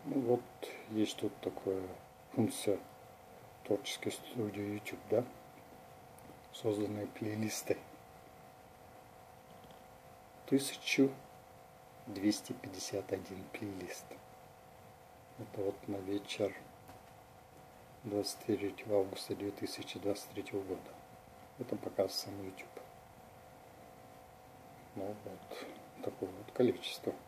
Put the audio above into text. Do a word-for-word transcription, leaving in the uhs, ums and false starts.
Ну вот есть тут такая функция творческой студии YouTube, да? Созданные плейлисты. тысяча двести пятьдесят один плейлист. Это вот на вечер двадцать третьего августа две тысячи двадцать третьего года. Это показ сам YouTube. Ну вот такое вот количество.